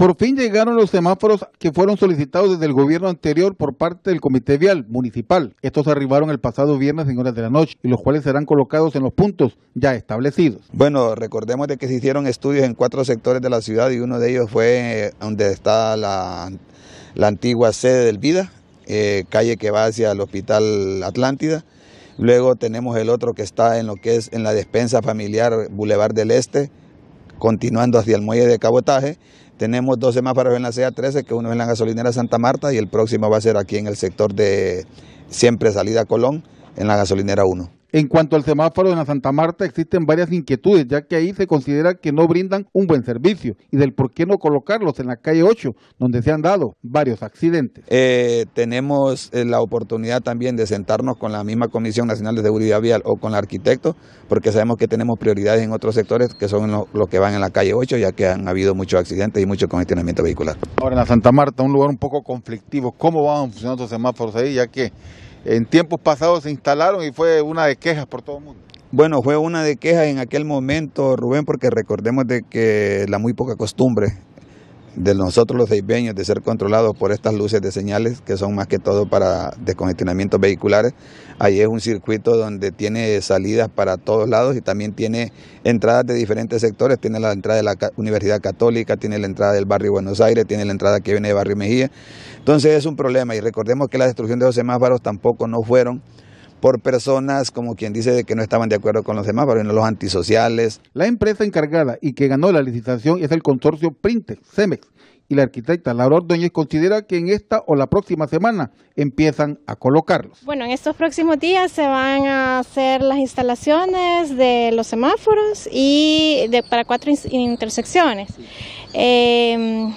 Por fin llegaron los semáforos que fueron solicitados desde el gobierno anterior por parte del Comité Vial Municipal. Estos arribaron el pasado viernes en horas de la noche y los cuales serán colocados en los puntos ya establecidos. Bueno, recordemos de que se hicieron estudios en 4 sectores de la ciudad y uno de ellos fue donde está la antigua sede del Vida, calle que va hacia el Hospital Atlántida. Luego tenemos el otro que está en lo que es en la despensa familiar Boulevard del Este, continuando hacia el muelle de cabotaje. Tenemos 2 semáforos en la CA13, que uno es en la gasolinera Santa Marta y el próximo va a ser aquí en el sector de siempre salida Colón, en la gasolinera 1. En cuanto al semáforo de la Santa Marta, existen varias inquietudes, ya que ahí se considera que no brindan un buen servicio y del por qué no colocarlos en la calle 8, donde se han dado varios accidentes. Tenemos la oportunidad también de sentarnos con la misma Comisión Nacional de Seguridad Vial o con el arquitecto, porque sabemos que tenemos prioridades en otros sectores que son los que van en la calle 8, ya que han habido muchos accidentes y mucho congestionamiento vehicular. Ahora, en la Santa Marta, un lugar un poco conflictivo, ¿cómo van funcionando los semáforos ahí, ya que en tiempos pasados se instalaron y fue una de quejas por todo el mundo? Bueno, fue una de quejas en aquel momento, Rubén, porque recordemos de que la muy poca costumbre de nosotros los ceibeños de ser controlados por estas luces de señales, que son más que todo para descongestionamientos vehiculares. Ahí es un circuito donde tiene salidas para todos lados y también tiene entradas de diferentes sectores. Tiene la entrada de la Universidad Católica, tiene la entrada del barrio Buenos Aires, tiene la entrada que viene de Barrio Mejía. Entonces es un problema y recordemos que la destrucción de los semáforos tampoco no fueron por personas, como quien dice, de que no estaban de acuerdo con los semáforos, sino los antisociales. La empresa encargada y que ganó la licitación es el consorcio Printex, Cemex, y la arquitecta Laura Ordóñez considera que en esta o la próxima semana empiezan a colocarlos. Bueno, en estos próximos días se van a hacer las instalaciones de los semáforos y para 4 intersecciones. El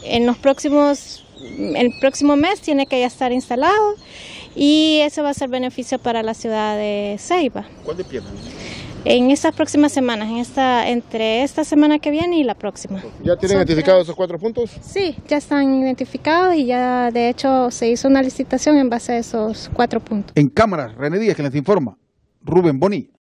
próximo mes tiene que ya estar instalado y eso va a ser beneficio para la ciudad de Ceiba. ¿Cuándo empiezan? En estas próximas semanas, entre esta semana que viene y la próxima. ¿Ya tienen identificados esos 4 puntos? Sí, ya están identificados y ya de hecho se hizo una licitación en base a esos 4 puntos. En cámara, René Díaz, que les informa, Rubén Bonilla.